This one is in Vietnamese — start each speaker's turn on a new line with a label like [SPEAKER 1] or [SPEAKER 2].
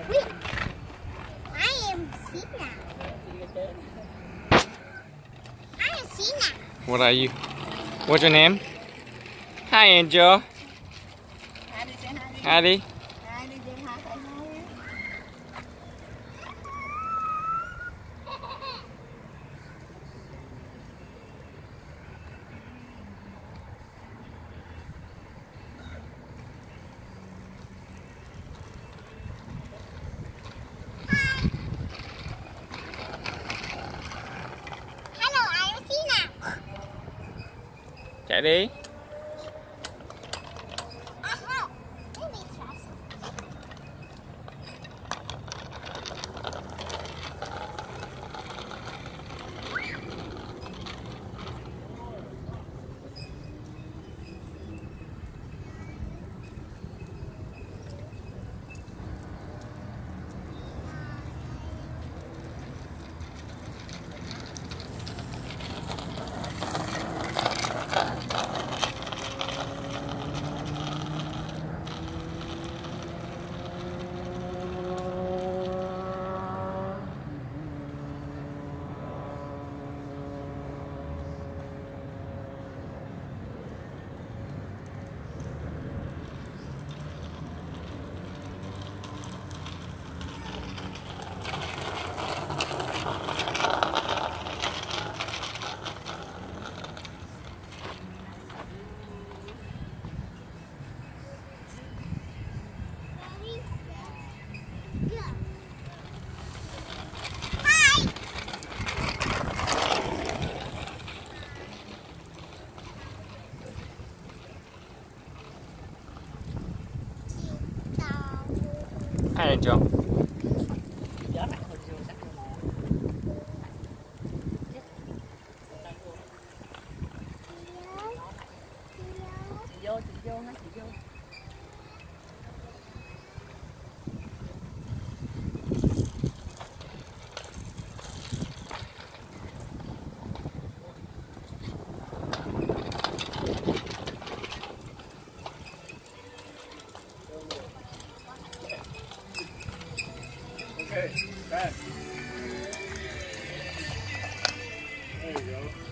[SPEAKER 1] I am Sina. I am Sina.
[SPEAKER 2] What are you? What's your name? Hi, Angel. Hi đi.
[SPEAKER 1] Hello, I am Sina.
[SPEAKER 2] Chạy đi.
[SPEAKER 1] Let me try some.
[SPEAKER 2] Hi, Angel.
[SPEAKER 3] Okay, back. There you go.